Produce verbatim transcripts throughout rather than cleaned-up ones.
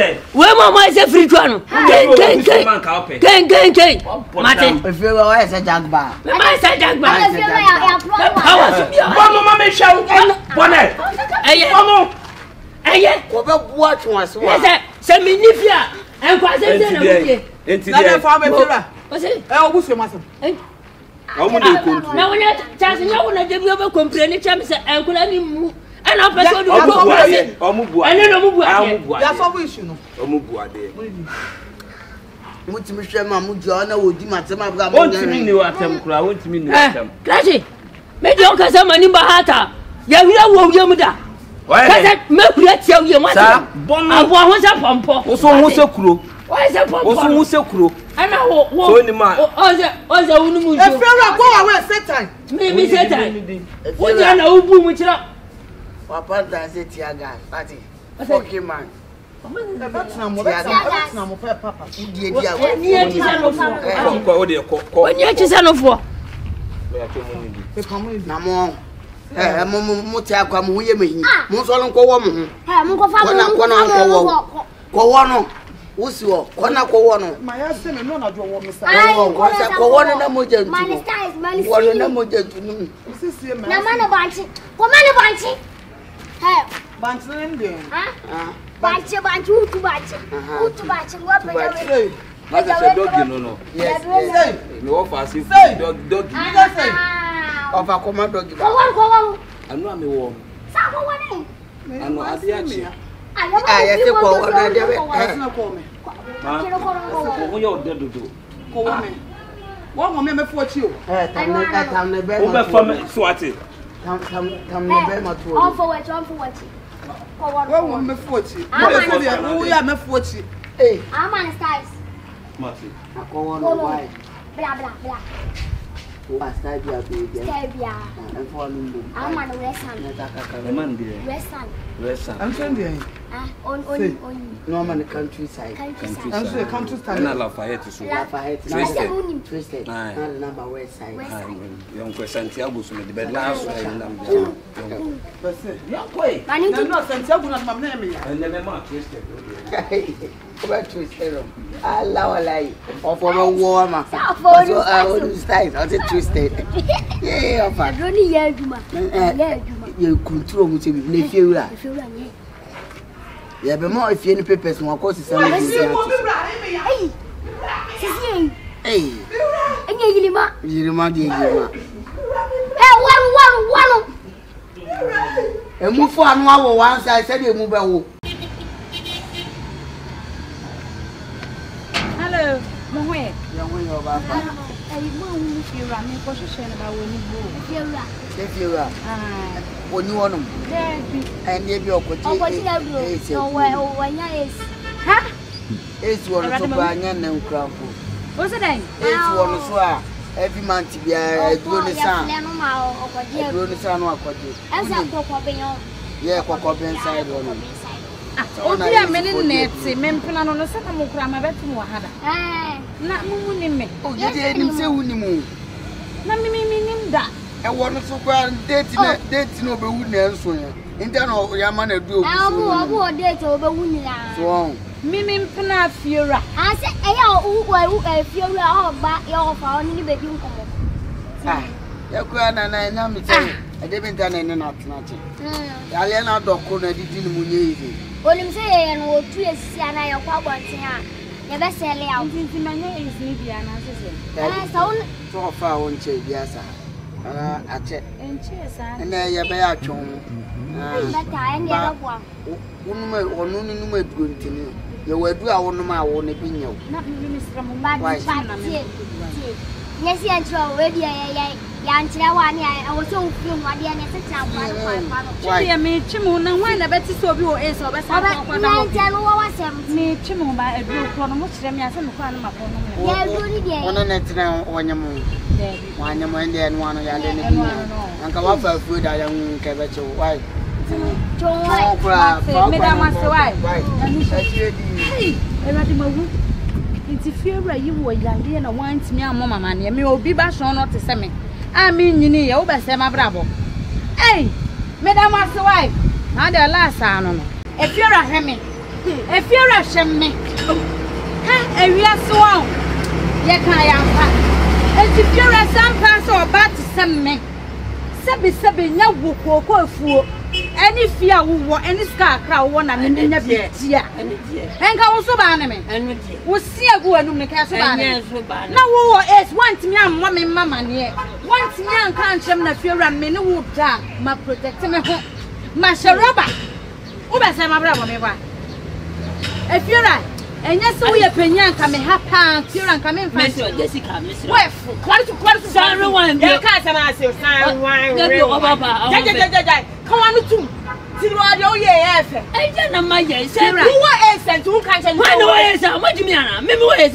we mama say free to no. Ken ken ken. Ken ken ken. Mate. If you were say jagba. Me ma say jagba. Power. Mama mama show. Bonnet. Eye. Mama. Eye. Ko be watch one so. Say say me nifia. En kwa say say na wuye. Enti dey. Na fa me fira. O say e obusu masem. Eh. Omo dey control. Na wonya chance nya wona dey bi obe complain cham say en kula ni mu. Ana person do go go ase. Omo bua. Ene no mu bua. Omo bua. Ya so bu issue no. Omo bua dey. Mutimi hwe ma mu jo na wodi matema bra mo. Wontimi ni watem kura, wontimi ni watem. Krashi. Me di onka say mani ba hata. Ya hira wo yem da. Kasa me kura tia wo yem ata. Abo ho se pompo. Wo so ho se kuro. Wo se pompo. Wo so ho se kuro. Ana wo wo. So ni ma. O se o se wonu mu jo. E fera go wa we Satan. Me me Satan. Wo dia na ubu mu kira. Papa da se tia gas. Party. Okay man. Betina mo betina mo papa. Die dia. Ni e kisa no fo. Ko wo de ko ko. Ni e kisa no fo. Na mo. Eh mo mo tia kwa mo ye mehin. Mo so nko wo mo ho. Eh mo ko fa mo. Na ko na nko wo. Ko wo no. Usi wo. Ko na ko wo no. Ma ya se me no na jo wo me sa. Ko sa ko wo no na mo jantu. Man style man. Wo no na mo jantu no. Sisi me. Na man banchi. Ko man banchi. Eh. Banchi ndem. Ah. Banchi banchi utu banchi. Utu banchi wo pe ya. That's a doggy no no. Yes. Say. Me wo fa si dog doggy. You say. Ofa ko ma doggy ba. Ko won ko won. Anu ame wo. Sa ko won ni. Anu ade achi. Ah, yes ko won na de be. Na ko me. Ma. Ko wo yo de dodo. Ko wo me. Wo mo me me fu achi o. Eh, tam ne tam ne be. Wo be fa me so ate. Tam tam tam ne be ma to. On for what? On for what? Ko won. Wo mo me fu achi. Wo ya me fu achi. Eh. I'm on styles. Mati. Ko won no why. Bla bla bla. Wa style bia be dia. Style bia. En fo lu. I'm on west hand. Na ta ka ka. E man dey. West hand. West hand. I'm saying there. Ah, on on on. No man countryside. Countryside. I'm saying countryside. Na la Lafayette so. Lafayette. Twisted. Twisted. Aye. Na the number west side. Yon ko Santiago so me the bed last so na me. Bese. Ya koi. Mani Na no Santiago na mam na me ya. And never ma twisted. Over twisted. Allah wallahi. Of over warmer. So I will style. I say twisted. Yeah, of. I don't need ya juma. Ya juma. You control mu se bi na fie wura. Fie wura ni. Ya be mo fie ni papers mo ko sisa na Bese mo bi bra me ya. Hey. Sisi. Eh. Enye yilima. Yirima de yirima. Eh, waru waru waru. Emu fo anu awo one side say de mu be wo. Hello, mo hwe. Ya wo yo ba fa. Eh, mo wu fi ra mi ko hwehwe na ba wo ni bo. Fie wura. Se fie wura. Ah. Oni wonum. There bi. Ene bi okoji. Okoji na bro. No we o wanya is. Ha? Esi wono so ba anya na nkranfo. Wo se dan? Esi wono so a every month bia eduro ni san. Ya no ma okoji. Eduro ni san no akoji. Esa kokko benyo. Yeah, kokko ben side wono. Ah, obi a me ne net, me mpena no no se ka mo kura ma betu mo hada. Eh. Na mumu ni me. O je de nim se wuni mu. Na mi mi mi nim da. E wono so kwa date na date no be wu na enso ya. Ntia no ya ma na du obu. Ah, obu obu date obe wuni la. So Mi mi mpena fiora. Ah, se e ya u u u fie wura o ba ya o fa oni ni be di nkomo. ah, ya kwa na na na mi che. E de bi ntia na ni na tena che. Mm. Ya le na doko na didi ni mu nye ize. Onim se ye no otu esisi ana ya kwa bonten a. Ye be sele ya. Ntinti manye is ni bia na sese. Eh, so So fa won che bia sa. Ah, ache. Enche sa. Na ye be ya twon. Ah. meta ene ya bwa. Wonu me wonu ni nu edu ntini. Ye wadu a wonu ma wo ne bi nyew. Na mi mi sra mo Ba ba ba tie. Nyesi anchwa we dia ya ya ya nchira wa ni a wo so mfi mu ade ne se cha kwa kwa kwa. Chi ya me chimu na wan na beti so bi o e so be sa kwa kwa na Na ntia no wa wasem. me chimu ba edu ko no mo kire me ase me kwa na ma ko no me. Ya du ni dia. Wono ne tena wonyam. Debi. Wanyam ende enu anu ya le ne bi. Anka wa fa fu da ya nwu ke be che why. Choi. Me da ma se why. Na ni shachire di. Hey, e ba di ma wu. Nti fiewra yi wo yande na want me amoma mane me obi ba shon no te se me. A me nyini ye wo be se ma brabo. Hey, me da ma se why. Na de last ano no. E fiewra he me. If you're a shame, ha, a real swan. Yet I am. And if you're a some pass or bad to some men, Sabi Sabi, no book or fool. Any fear who any scar crowd one and in the year. And also bannerman. And we'll see a good and make us banner. No war is once young mommy mamma near. Once young can't shame the fear and men who die, my protector. Masha Robert. Uber say my brother. If you're right, and yes, so we are penyan coming half pounds, you're coming from Jessica, Miss West. What to quite sorry one, your cousin, I say, come on, two. Oh, yeah, I don't know my yes, Sarah. Who is and who can't say, what do you mean? Remember, is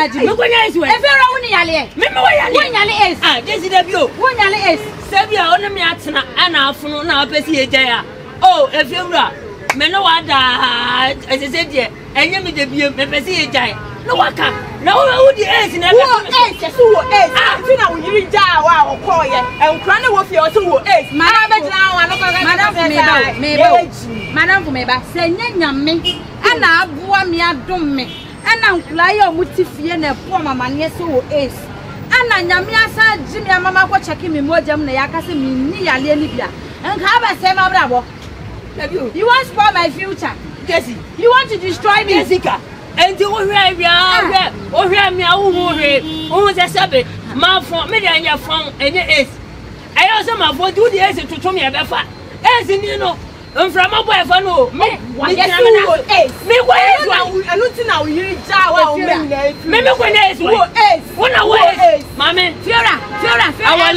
only Yale. Remember, when Yale is, ah, Jessie, you, when Yale is, Sabia, only me at an afternoon, now, Bessie, there. Oh, if you're right. Menowada, as I said, yeah, and you made the view, Bessie, giant. No, I can't. No, who the ace never is, who is, I know you die while call you, and crying with your two ace. Madame, Madame, Madame, Madame, Madame, say, me, and I bore me a dumb me, and I'm fly on Mutifia and a poor mamma, yes, who is. And I am Yasa, Jimmy, and Mamma, what checking me more jam, the Yakasi, me, near Libya, and have a same bravo. You, you want to spoil my future, Jessie. You want to destroy me, Jessica. And you will hear me, or hear me, who is a subject, my phone, me and your phone, and it is. I also my phone do the answer to me about fat. As in, you know, I'm from my boy, I know. Me, what is me? Where is one? I don't know you jaw. Maybe when is one away, Mamma, Fiora, Fiora, I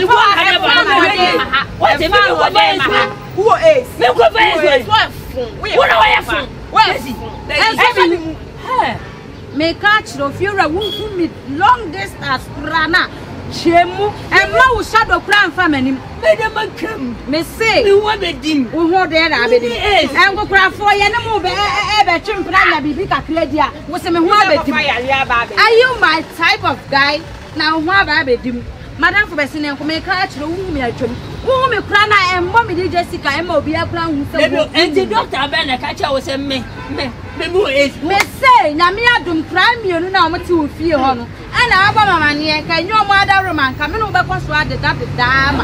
want to what is who is? Me go face what? What away from? Where is he? Me catch no Fiora won't me long distance rana. Chemu and no shadow crown family. Madam come. Me say you want the dim. Who hold there and go cry for you and move ever chimpana bibika credia. Was a me are you my type of guy? Now what I dim. Madam for Bessin and make catch no woman at home. Who me crana and mommy Jessica and Mobia crown. And the doctor Ben catcher was a me. Me is me say, Namia don't cry me, you know, what you feel on. And I have a man here, can your mother roman come over for the dam?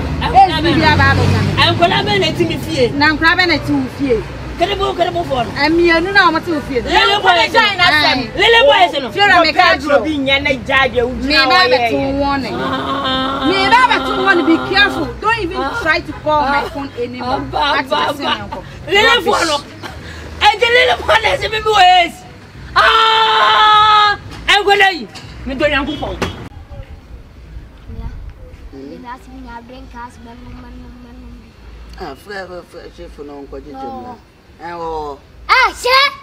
I'm collaborating with you. Now, crabbing at two feet. Credible, credible for and me, you know what you feel. Little boys, little boys, you're a mechanical being and a judge. Me, I two warning. Me, I want to be careful. Don't even try to call my phone anymore. Little follow. And the little one has a voice. Ah, I'm going to me go young people. Yeah, I bring cast. Ah, forever, Shifo, no, Kompany. Oh, ah, Chef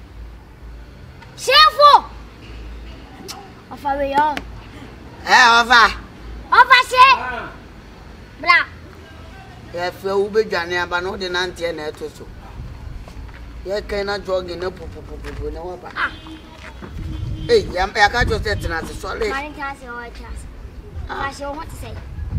Shifo. Of a way on. Eh, over. Over, Chef. Blah. If you be Johnny, but no, the Nancy and that also. You cannot jog in a poo poo poo poo no one. Hey, I'm a cat of that, and I saw it. I can't or chance. I shall what to say.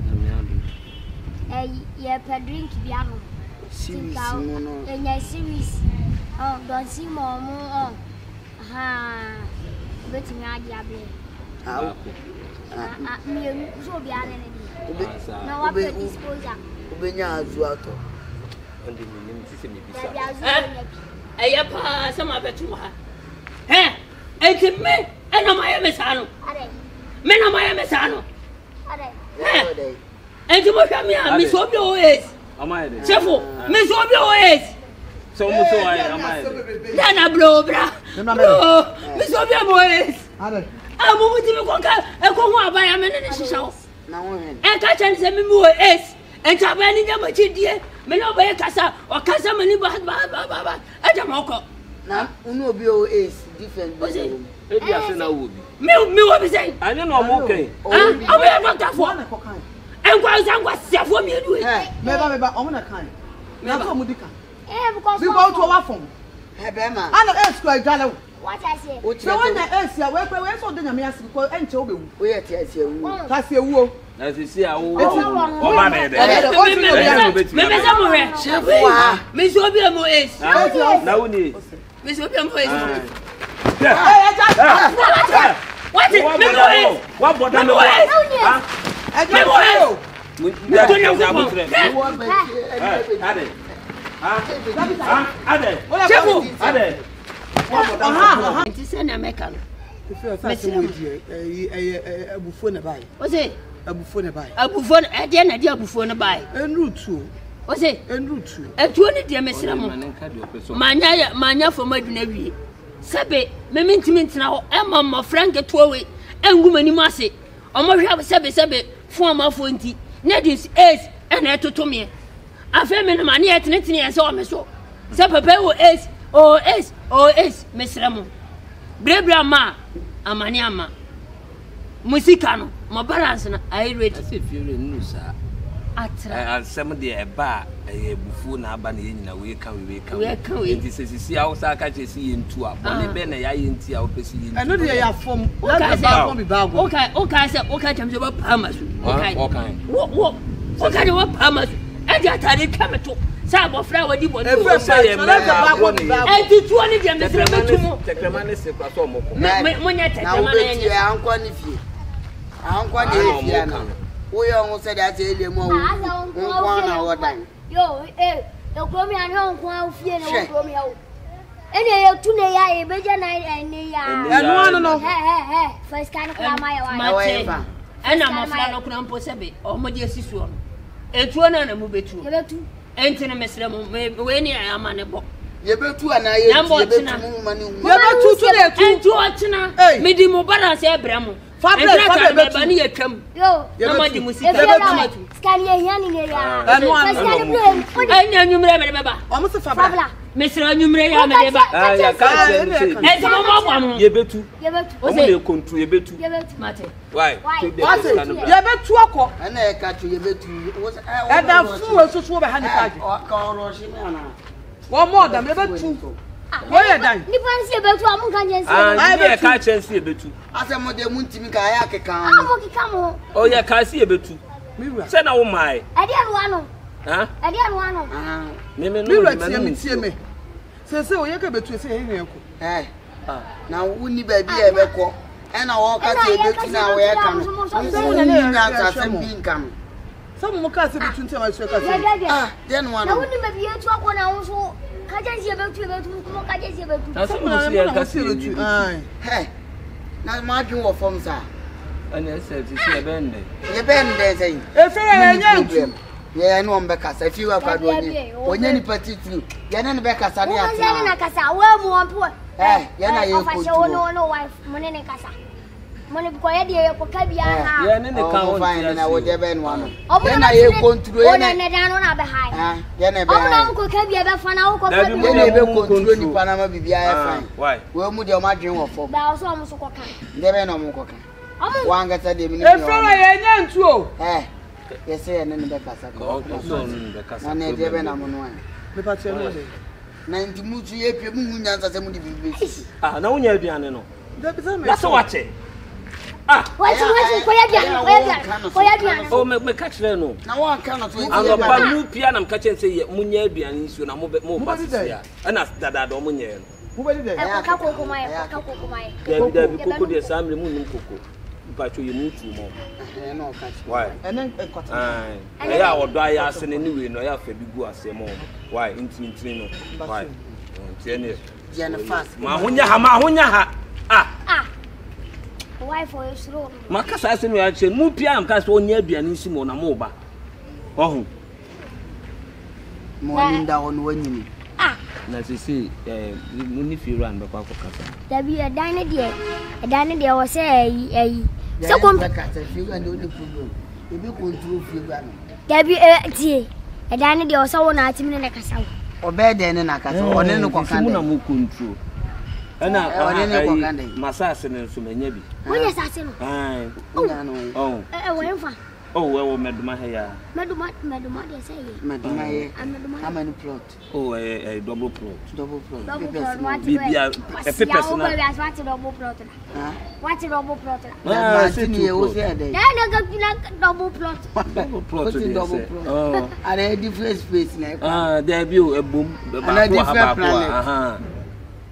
Eh, yeah, per drink piano. Series, and your series. Oh, don't see more, more. Ha, but me, I diable. How? Me, so be an enemy. No, I'll be disposal. Ubenya Zuato. And the name is me. I have some of it to her. Eh, and to me, and I'm my Messano. Men are my Messano. And to look at me, Miss Obio is. Shifo, Miss Obio is. So much I am. Nana blow, bra. Miss Obio is. I'm moving to Conca, and go on by a minute in the show. And catch and send me more is. And Tabani, my dear. Me no be kasa o kasa mani ba ba ba ba aja moko na unu obi o is different e bi ase na wo bi me me wo bi say anya no mo kan ah o be doctor for engwa sangwa sefo mi edu e me ba me ba o mo na kan na ko mo dika eh because we go to our phone e be ma ana e school jale what I say so when na e sia we we so de nyame ase ko enche o be wu o ye ti ase wu ka se wu as you see, I will go. Man, me me me me Me so be mo is. What is me boy? What bother me? Ah. Me boy. Ya ya ya. Ade. Ah. Ah, ade. Shifo. Ade. Aha. It is na make am. Abufo na bai. O say Abufo na bai. abufo e de na de abufo no bai. Enrutu. O say Enrutu. etuo ni de mesira mo. Manya manya fo maduna wie. Sabe me mentimi ntena ho e mamma frank etuo we enguma ni mu ase. Omo hwa sabe sabe fo amafo nti. Na dis ace e na etoto me. Afa me no ma na yetenetene ye se o me so. Se papa wo ace o ace o ace mesira mo. Brebra ma amani ama musika no mo balance na I ready se fiore nu sa atra asem de eba e bufu na aba na yenyina we ka we ka we ka we enti se sisi a wo sa ka che si yentu a bone be na ya yenti a wo pesi yentu Eno de ya fom. Na ba ko bi ba go. Okay okay say okay chamse ba pamasu okay okay wo wo okay de wa pamasu e de atare kameto sa abofra wadi bo E fe say na ba ko bi ba go. e ti tuo ni de mesre metumo tekrema ne se kwa so moko mo nya tekrema na nya na anko ni fie anko ni fie na wo yo ngo se da se ele mo wo na wo dan yo eh yo ko mi an ho nko afie na wo ko mi ha wo ene ye tu ne ya e beja na ene ya enu anu no he he he first kan ko ma ya wa mate ana mafra no kuna mpo sebe o mo de asisu no etuo na na mu betu ye betu enti na mesre mo we ni ama ne bo ye betu ana ye ye betu mu ma ni hu ye betu tu na etu enti o china medi mo balance e bra mo fabre fabre betu ba ni ye twam yo na mo di musika na scan ye hian ni ya enu anu anya nyumre me beba o mo se fabre mesra nyumre ya me beba ah ya ka che enti mo mo bwa mo ye betu ye betu o mo le kontu ye betu ye betu mate why ye betu akọ ana e ka chu ye betu e da fu we so so be ha ni ka ka oro shi me ana wo mo da me betu wo ye dan ni pan si ye betu amun kan je si ah ye ka che si ye betu ase mo de mun timi ka ya ke kan amo ki kamo o ye ka si ye betu miwa se na wo mai ade anu anu ha ade anu anu ah me me no miwa tie me tie me se se o ye ka betu se he he ko eh ah na wuni ba bi e be ko e na wo ka se betu na wo ye kan so na ne na ta se bi nkan so mo ka se betu ntia ma so ka se ah den wa na wuni ba bi etu akọ na wo so ka je si betu betu mo ka je si betu na so mo si ye ka si betu ai he na ma dwun wo fom sa ana se ti se be nde ye be nde sei e fe ye nya ntu ye no mbe kasa fi wa kwa do onye onye ni partitu ye na ne be kasa ne ati ati na kasa we mu ampo eh ye na ye ko tu no no wife mo ne ne kasa mo ne ko ye de ye ko ka bia ha ye ne ne ka o fine na wo de be no ano ye na ye kontro ye na ne dan no na be hai ah ye na be o na ko ka bia be fa na wo ko ka ye na be kontro ni pa na ma bibia ye fine why we mu de o ma dwen wo fom ba o so mo so ko kan de be no mo ko kan wanga ta de mi ni e fere ye nya ntu o eh ye se ye ne ne be kasa ko so no be kasa na ne de be na mo no an me pa che mo de na nti mutu ye pie mu hu nyansa se mu di bibi ah na wonya aduane no da bi za me na so wache ah wait wait ko ya bia ko ya bia ko ya bia o me me ka kire no na wa kan na to ando pa nu pia na m ka chen se ye munya aduane nsuo na mo mo ba sia ana dada do munya no mo be de e ko ka ko ko mai ko ka ko ko mai da da bi koko de samre mu nim koko pa cho ye mutu mo eh no ka why enen e kwata ah e ya odo aya ase ne niwe no ya fa bi gu ase mo why inti inti no why tie ne je na fast ma hunya ha ma hunya ha ah ah wife o suro ma ka sa ase no ya che mu pia am ka so onya aduane nsi mo na mo ba ohu mo ni nda on wanyini ah na sisi eh muni fi ran ba kwa kasa da bi e dan ne de e dan ne de wo se ayi ayi se kom ka ta fi ga no problem e bi control fi ga no da bi e tie e dan ne de wo se wo na atimi ne kasa wo obe de ne na kasa o ne no ko kan mu na mu control ana o ne ne ko kan de masase ne so manya bi wo ye sase no ai ina no oh e e wo enfa oh we wo meduma he ya meduma meduma de se ye madina ye meduma how many plot oh eh eh double plot double plot double plot what bibia e pe personal ya wo what double plot ha what double plot ah sini ye wo se de na na ga na double plot double plot de double plot oh are different space na ah there be o ebom ba ko ha ba ko aha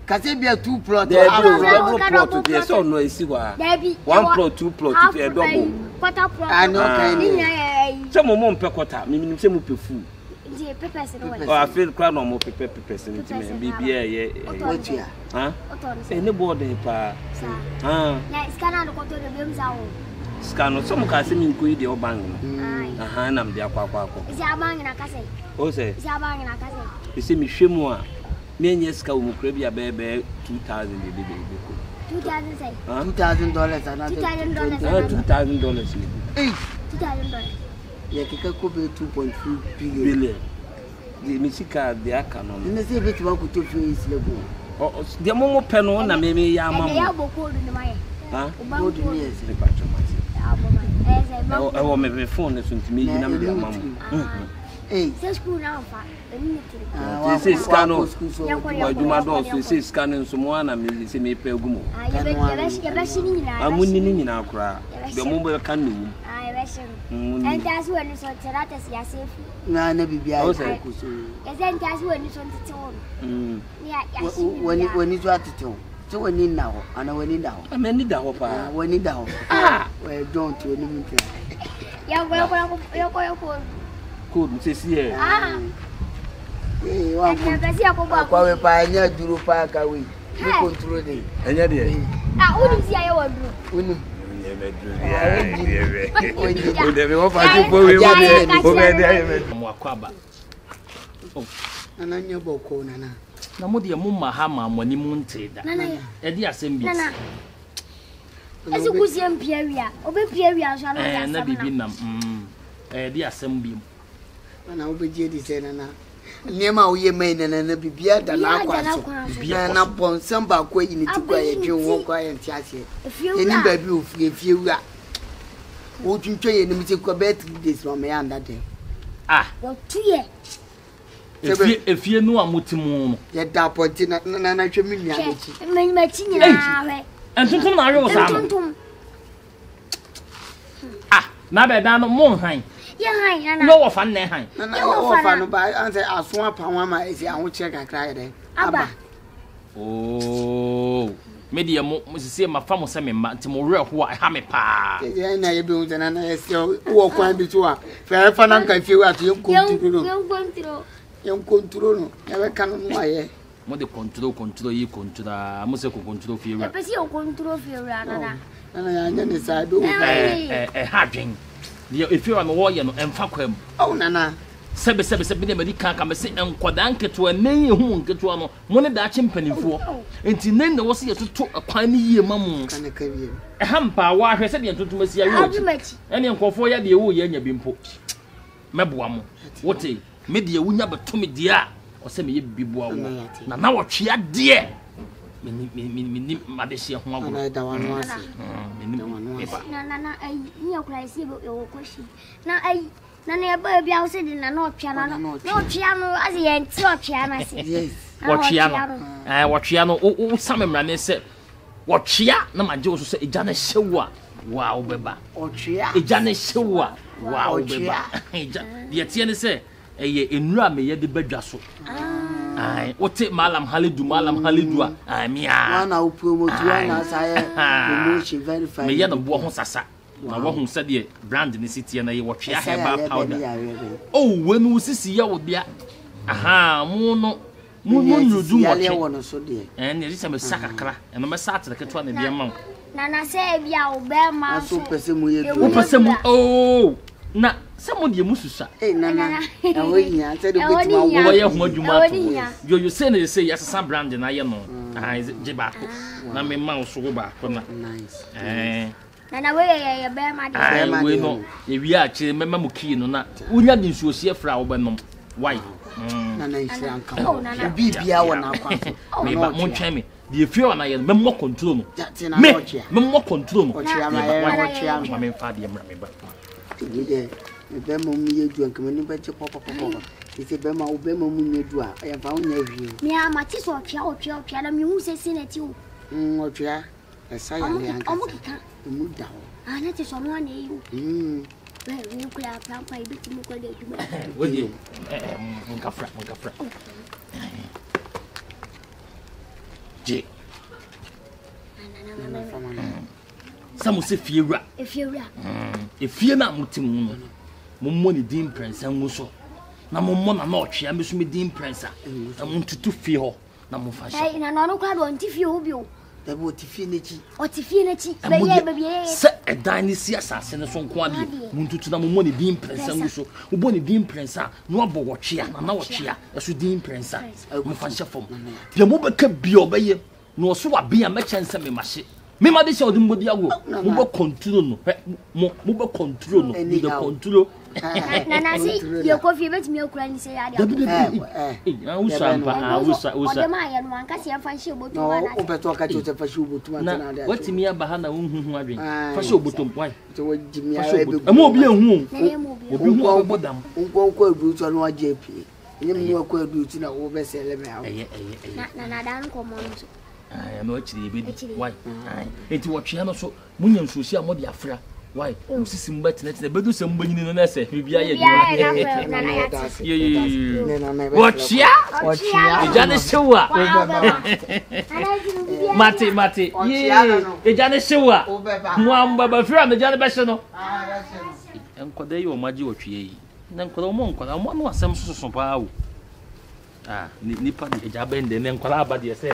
Kase be two plot. There be double plot there so no isi wa. One plot, two plot there double. Quarter plot. I know kind. Some mo mpe quarter, me me say mo pe fu. Ndi peppers no. Oh, I feel crowd no mo pepper peppers ni me bibia ye. Otua. Ha? Eh ne board pa. Ah. Na scanner no koto de bem za wo. Scanner some ka se me nko yi de obang no. Aha na me de akwa akwa akwa. Isi abang na kase. O say. Isi abang na kase. Isi me hwemu a me nye ska wo mukra bia be be two thousand de de be ko. two thousand say. two thousand dollars and two thousand dollars. two thousand dollars ni. Eh. two thousand dollars. Yeah, kika ko be two point two billion. Billion. The misika de aka no. Ni say bit ba ko to face level. Oh, de mo mo pe no na me me ya mama. Ya boko du ni mai. Ha? Go do ni ese. De pa chomasi. Ya boko. Eh say ba. E wo me me phone so ntimi yi na me de mama. Eh. Say school na fa. Eni ni tiri. Ah, say scan no. Wa Adwuma do so say scan nso mo na me say me pe gumo. Ah, ye be ye be ye be shi ni nyina. Amuni ni nyina akura. De mo be kan ni wu. Ah, ye be shi. Enta so ni so terata si asefu. Na na bibia Oh, ko say. so. Ese enta so ni so tete wo. Mm. Ni ya ya shi. Wani wani so atete wo. So wani na ho, ana wani da ho. Ameni da ho pa. Wani da ho. Ah, we don't wani mute. Ya ko ya ko ya ko ya ko. Code say see here. Ah. Eh, wa ko. Na kasi ya ko ba. Kwa we pa nya duro pa ka we. Ni control dey. Enya de. Ah, uni si aye wo duro. Uni. Nye me duru ya. Nye. O de me wo fa ti po we wo de. O me de aye me. Mo akwaba. Oh. Nana nya boko nana. Na mo de mo ma ha ma mo ni mu nteda. Nana. E di asem bi. Nana. Esi kusi empia wia. Obe pia wia so na Eh ya na sam bibi na. nam. Mm. E di asem bi. Nana obeje di se nana. Niema wo ye mai nana na bibia da na akwa so. Na na bonsam ba kwa yi ni ti kwa ye dwen wo kwa ye nti ase. Eni ba bi ofie fie wura. Wo twintwe ye ni mi ti kwa bet days no me anda de. Ah. Wo tuye. Efie efie no amutimu no. Ye da ponti na na na hwe mi nua achi. Me me chi nyina we. Entuntum na awe wo sa no. Entuntum. Ah, na be da no mo han. Ye han nana. No wo fa ne han. Nana wo fa no ba anse aso apa wa ma esi aho che kakra ye de. Aba. Oh. Me de mo sisi ma fa mo se me ma nti mo re ho a ha me pa. Ye na ye bi unze nana esi wo kwan bi to a. Fa fa na nka fie wa to ye konturo. Ye konturo. Ye konturo no. Ye be kan no aye. Mo de control control yi control mo se ko control fie E wa. pesi o konturo fie wura nana. Nana ya nya ne sa do. Eh eh eh ha dwen. De efie wa me wo ye no emfa kwam. Oh nana. Sebe sebe sebe de medika ka me se enkoda nketo nan ye hu nketo no mo ne da ache mpanimfo. Enti nan na wo se ye toto akwan ni yie mamu. Kana ka bi. E hampa wa hwe se de ntotom asia yo chi. Ene nkofo ya de wo ye nya bi mpo. Meboa mo. Wote me de wunya beto me de a o se me ye biboa wo. Na na wo twea de. Me me me me madehye ho agwo. Na da wanu ase. Me ni me ba. Na na na ai ni akura isi be wo kwashi. Na ai na na ba bia wo se de na na otwea na no. Na otwea no ase ye nti otwea na se. Yes. Wo twea no. Eh wo twea no wo samemra ne se wo twea na maje wo so se eja na hyewa. Wa wo beba. Otwea. Eja na hyewa. Wa wo beba. Eja ye tie ne se eye enura me ye de badwa so. Ai wote malam halidu malam halidu a ai mia. Wana wo promote wana saye promotion verify. Me ye no bo ho sasa. Na wo hu se de brand ne sitie na ye wo twea herbal powder. Oh wenu sisi ya wo bia. Aha mu no mu no nudu mo che. Wono so de. Eh ne risa me sakakra. Eno me sa atre keto na de ma. Na na se bia wo be ma so. So pese mu ye Wo pese mu oh na se mo de mususa. Eh nana. E wo nya se de betima wo wo ye ho adwuma to. Yo you say na say yasasa brand na ye no. Ah je ba ko. Na me ma so go ba ko na. Nice. Eh na na we ye ye be ma de. Ah we no ye wi a kire me ma mu kii no na. Unya de nsuosie fra wo be nom. Why? Nana isran kan. Bibia wo na kwa. Me ba mo twɛn me. De efie wa na ye me mo control no. Me me mo control no. Ochia ma ye ochia ma me fa de mra me ba. Ni de me be mo mu ye du anka mani ba che pop pop pop. Ise be ma wo be mo mu nye du a ya fa wo nya wie. Me ama ti so twia otwia otwia na me hu se si na ti wo. Mm otwia. Esa ya le anka. Omo kika. Mu da wo. Ah na ti so no na e yo. Mm. We we kula plan pa ibi ti mo ko de duma. Wodi eh nkafra nkafra. je Some say fear. If you're if you're not mutim, Mummoni Dean Prince and Musso. Na Mummona Notch, I miss me Dean Prince. I want to fear. Namufa. In another crowd on Tiffy. The Botifinity or Tiffy, baby. Set a dynasty assassin and some quantity. Muntu to the Mummoni Dean Prince and Musso, who bonny Dean Prince, no watchia, and no watchia, as you Dean Prince. I will find Shifo. The mobile could be obey, no so I be a merchant and my ship. Me ma de se odum bodi ago mo be control no mo mo be control no be the control na na si ye coffee bet me okura ni se ya de eh na usa mpa ah usa usa o de ma ye no anka se fa hye obotum na no o beto aka che fa hye obotum na na watimi aba ha na hunhu adwen fa hye obotum why so wajimi ya ebe e mo obi ehun obi hu obodam nko ko adu so no aje pie nyem ni ko adu ti na wo be se le me ha eh eh na na dan ko mo so ah no achiri ebe why enti wotwe no so munya nsusi a mo de afra why usisi mbati na bedu se mbanyini no na se bibia ye ye ye wotchia wotchia ejane shewa mate mate ye ejane shewa mwamba ba fira me jane be she no enkoda yi o maji wotwe yi na enkoda mo enkoda mo no asem soso pa wo ah nipa de ejabe nde ne enkoda aba de se